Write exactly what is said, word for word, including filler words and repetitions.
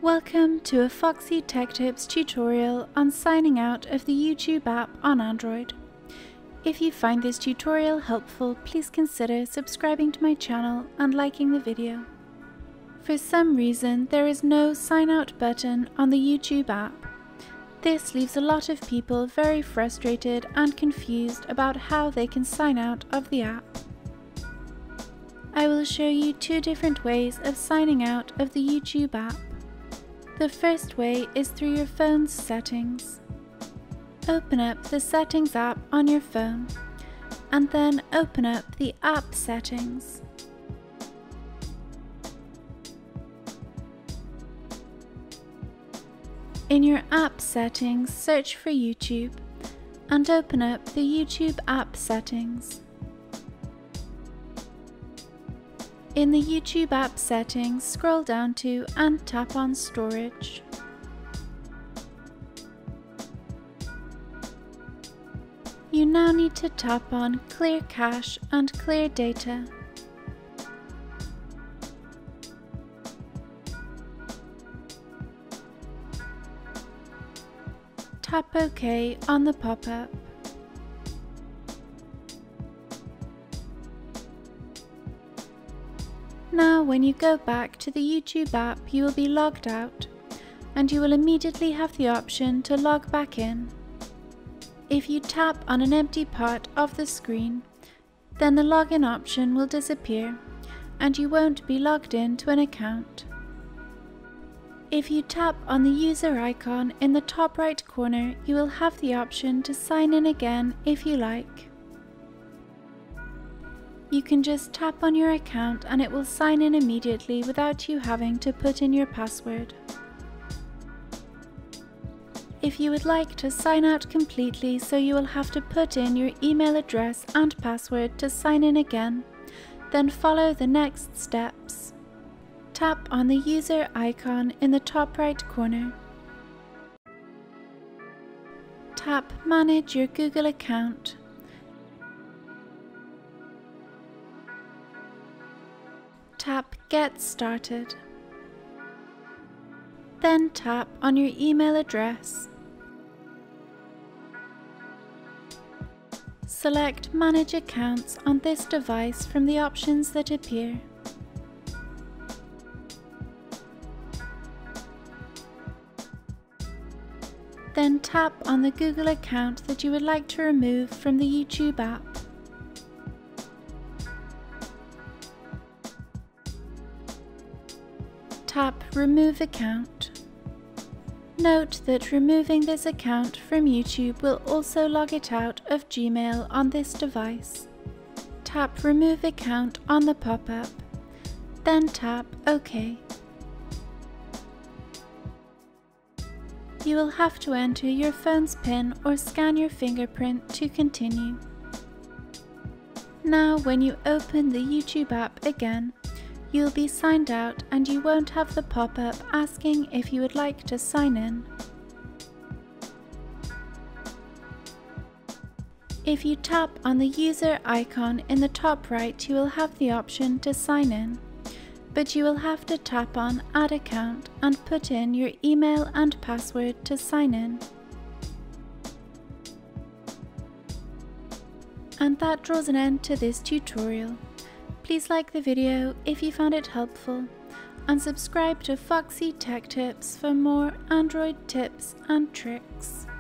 Welcome to a Foxy Tech Tips tutorial on signing out of the YouTube app on Android. If you find this tutorial helpful, please consider subscribing to my channel and liking the video. For some reason, there is no sign out button on the YouTube app. This leaves a lot of people very frustrated and confused about how they can sign out of the app. I will show you two different ways of signing out of the YouTube app. The first way is through your phone's settings. Open up the Settings app on your phone, and then open up the App Settings. In your app settings, search for YouTube, and open up the YouTube app settings. In the YouTube app settings, scroll down to and tap on Storage. You now need to tap on Clear Cache and Clear Data. Tap OK on the pop-up. Now when you go back to the YouTube app, you will be logged out, and you will immediately have the option to log back in. If you tap on an empty part of the screen, then the login option will disappear, and you won't be logged into an account. If you tap on the user icon in the top right corner, you will have the option to sign in again if you like. You can just tap on your account and it will sign in immediately without you having to put in your password. If you would like to sign out completely, so you will have to put in your email address and password to sign in again, then follow the next steps. Tap on the user icon in the top right corner. Tap Manage your Google account. Tap Get Started. Then tap on your email address. Select Manage Accounts on this device from the options that appear. Then tap on the Google account that you would like to remove from the YouTube app. Tap Remove Account. Note that removing this account from YouTube will also log it out of Gmail on this device. Tap Remove Account on the pop-up, then tap OK. You will have to enter your phone's PIN or scan your fingerprint to continue. Now when you open the YouTube app again, you'll be signed out and you won't have the pop-up asking if you would like to sign in. If you tap on the user icon in the top right, you will have the option to sign in, but you will have to tap on Add Account and put in your email and password to sign in. And that draws an end to this tutorial. Please like the video if you found it helpful, and subscribe to Foxy Tech Tips for more Android tips and tricks.